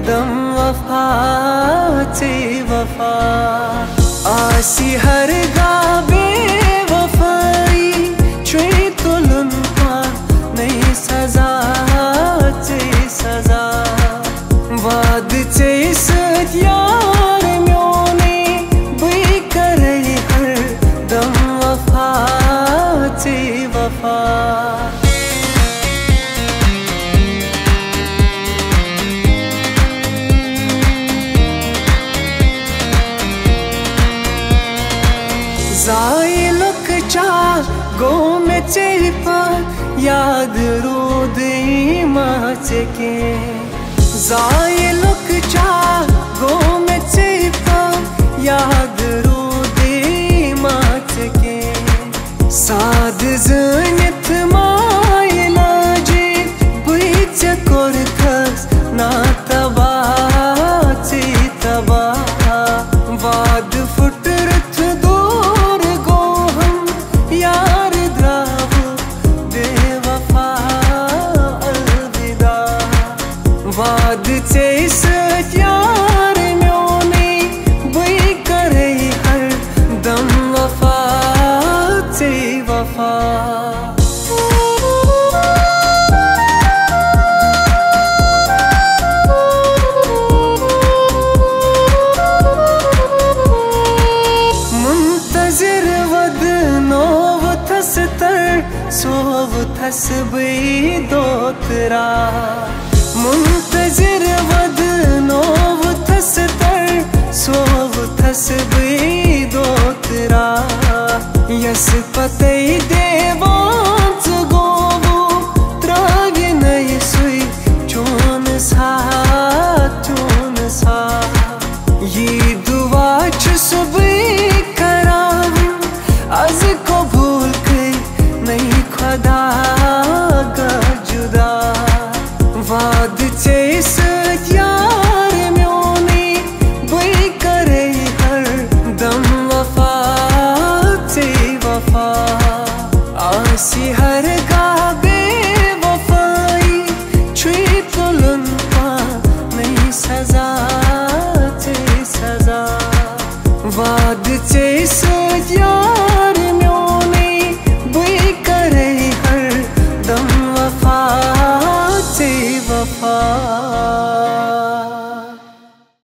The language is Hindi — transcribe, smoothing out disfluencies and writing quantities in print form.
दम वफा चे वफा आसी हर गाबे वफाई छुई तुलुन पा नई सजा चे सजा वाद चे सद यार म्योने बुई करे हर दम वफा चे वफा जाए लुक चा गो में चेपा याद रूद माच के जाए लुक चा गो में चेपा याद रूद माच के साद जनित मायला जी बुई चकोर खस ना तबा चे तबा वाद फुट वाद चे सद यार म्योने बुई करे हर दम वफा चे वफा मुंतजिर वद नोव थस तर सोव थस बुई दोतरा मुंतजिर वद नोव थस तर सोव थस बुई दोतरा यस पतई देवांच गोवो त्रागे नई सुई चोन सा ये दुआ सुबह कराव आज को भूल के नहीं खुदा का जुदा वाद चे सद यार म्योने बुई करे हर दम वफा चे वफा आसी हर गाबे वफाई छुई तुलुन पा नहीं सजा चे सजा वाद चे सद यार म्योने बुई करे हर दम वफा चे वफा